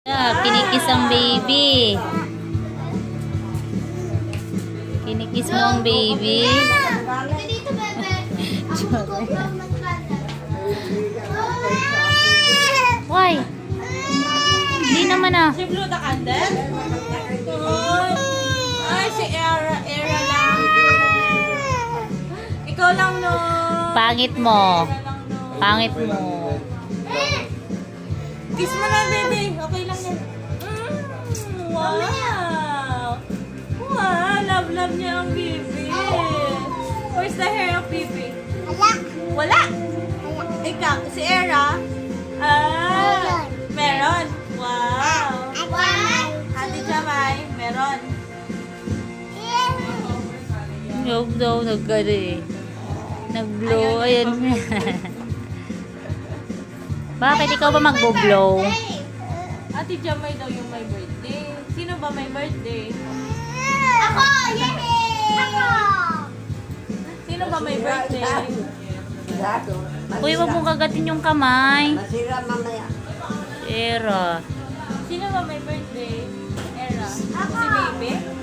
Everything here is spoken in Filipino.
Kinikis ang baby. Kinikis mo ang baby. Dito, bebe. Why? Hindi naman ah. Si Blue the Candle? Ay, si Era lang. Ikaw lang, no. Pangit mo. Pangit mo. Kiss mo na, baby. Okay lang yan. Wow. Wow, love niya ang baby. Where's the hair of baby? Wala. Ikaw, si Era? Meron. Wow. Ate Jamay, meron. Huwag daw nag-ano eh. Nag-blow. Ayan. Bakit ikaw ba mag-blow? Ate Jamay daw yung may birthday. Sino ba may birthday? Ako! Yay! Ako! Sino ba may birthday? Uy, wag mong kagatin yung kamay. Masira mamaya. Era. Sino ba may birthday? Era. Si baby?